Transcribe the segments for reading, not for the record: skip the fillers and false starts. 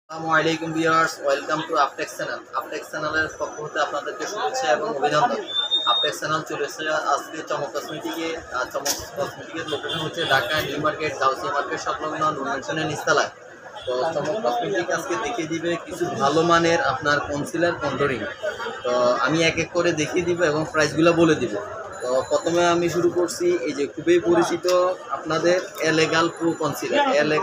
আসসালামু আলাইকুম viewers, welcome to Aptex channel. Aptex চ্যানেলের পক্ষ হতে আপনাদেরকে শুভেচ্ছা এবং অভিনন্দন। আপটেক্স চ্যানেল চলে এসেছে আজকে চমক কসমেটিকে। চমক কসমেটিকের লোকেশন হচ্ছে Dhaka new market, Gausia market সংলগ্ন নুন মেনশনের নিচতলায়। তো চমক কসমেটিক আজকে দেখিয়ে দিবে কিছু ভালো মানের আপনার কনসিলার কন্ট্রোলিং। তো আমি এক এক করে দেখিয়ে দিব এবং প্রাইসগুলো বলে দিব। তো প্রথমে আমি শুরু করছি এই যে খুবই পরিচিত আপনাদের এলেগাল প্রো কনসিলার।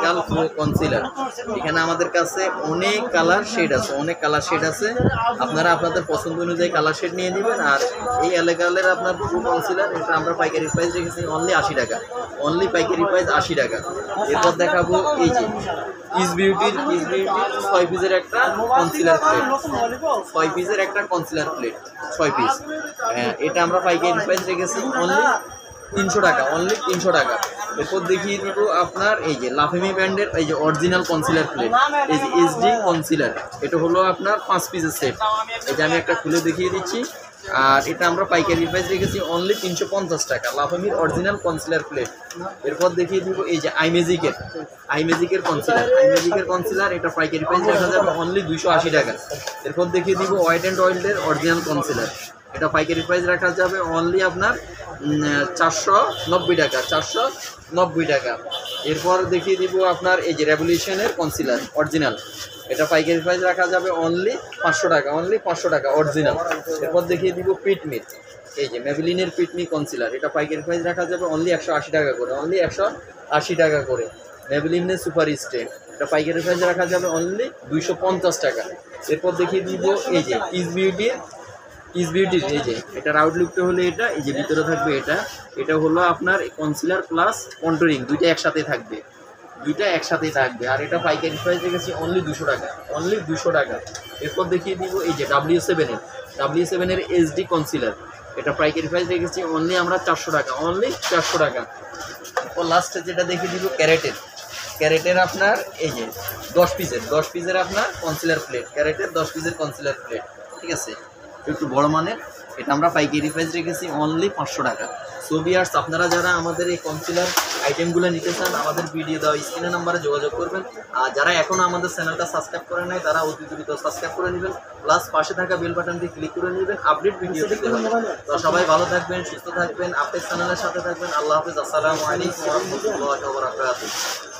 এখানে আমাদের কাছে অনেক কালার শেড আছে, আপনারা আপনাদের পছন্দ অনুযায়ী কালার শেড নিয়ে নেবেন। আর এই এলেগালের আপনার প্রো কনসিলার এটা আমরা পাইকারি প্রাইস রেখেছি অনলি 80 টাকা, অনলি পাইকারি প্রাইস 80 টাকা। এরপর দেখাবো এই যে কিস বিউটির 6 পিসের একটা কনসিলার প্লেট, 6 পিসের একটা কনসিলার প্লেট 6 পিস। এটা আমরা পাইকারি প্রাইস রেখেছি অনলি 300 টাকা, অনলি 300 টাকা। এরপর দেখিয়ে দিব আপনার এই যে লাফেমি ব্র্যান্ডের এই যে অরিজিনাল কনসিলার প্লেট, এই যে এসডি কনসিলার। এটা হলো আপনার 5 পিসের সেট। এই যে আমি একটা খুলে দেখিয়ে দিচ্ছি। আর এটা আমরা পাইকারি প্রাইস রেখেছি অনলি 350 টাকা, লাফামির অরিজিনাল কনসিলার প্লেট। এরপর দেখিয়ে দিব এই যে আইমেজিকের কনসিলার, এটা পাইকারি প্রাইস রাখা যাবে অনলি 280 টাকা। এরপর দেখিয়ে দিব ওয়াইট অ্যান্ড ওয়াইল্ডের অরিজিনাল কনসিলার, এটা পাইকারি প্রাইস রাখা যাবে অনলি আপনার 490 টাকা, 490 টাকা। এরপর দেখিয়ে দিব আপনার এই যে রেভলিউশনের কনসিলার অরিজিনাল, এটা পাইকারি প্রাইস রাখা যাবে অনলি 500 টাকা, অনলি 500 টাকা অরিজিনাল। এরপর দেখিয়ে দিব পিটমিট, এই যে মেবলিনের পিটমি কনসিলার, এটা পাইকারি প্রাইস রাখা যাবে অনলি 180 টাকা করে, অনলি 180 টাকা করে। মেবলিনের সুপার স্টে, এটা পাইকারি প্রাইস রাখা যাবে অনলি 250 টাকা। এরপর দেখিয়ে দিব এই যে কিস বিউটির এই যে এটার আউটলুকটা হলো এটা, এই যে ভিতরে থাকবে এটা হলো আপনার কনসিলার প্লাস কন্ট্রোলিং দুইটা একসাথে থাকবে, আর এটা পাইকারি প্রাইস রেখেছি অনলি 200 টাকা, অনলি 200 টাকা। এরপর দেখিয়ে দিব এই যে W7 এর এইচডি কনসিলার, এটা পাইকারি প্রাইস রেখেছি অনলি আমরা 400 টাকা, অনলি 400 টাকা। এরপর লাস্টে যেটা দেখিয়ে দিব ক্যারেটের আপনার এই যে 10 পিসের আপনার কনসিলার প্লেট, ক্যারেটের 10 পিসের কনসিলার প্লেট, ঠিক আছে, একটু বড় মানের। এটা আমরা পাইকারি প্রাইস রেখেছি অনলি 500 টাকা। সো ভিউয়ার্স, আপনারা যারা আমাদের এই কনসিলার আইটেমগুলো নিতে চান আমাদের ভিডিও দেওয়া স্ক্রিনের নাম্বারে যোগাযোগ করবেন। আর যারা এখনও আমাদের চ্যানেলটা সাবস্ক্রাইব করে নাই তারা অতি দ্রুত সাবস্ক্রাইব করে নেবেন, প্লাস পাশে থাকা বেল বাটনটি ক্লিক করে নেবেন আপডেট ভিডিও দেখতে পাবেন। তো সবাই ভালো থাকবেন, সুস্থ থাকবেন, আপডেট চ্যানেলের সাথে থাকবেন। আল্লাহ হাফেজ, আসসালামু আলাইকুম ওয়া রাহমাতুল্লাহি ওয়া বারাকাতুহু।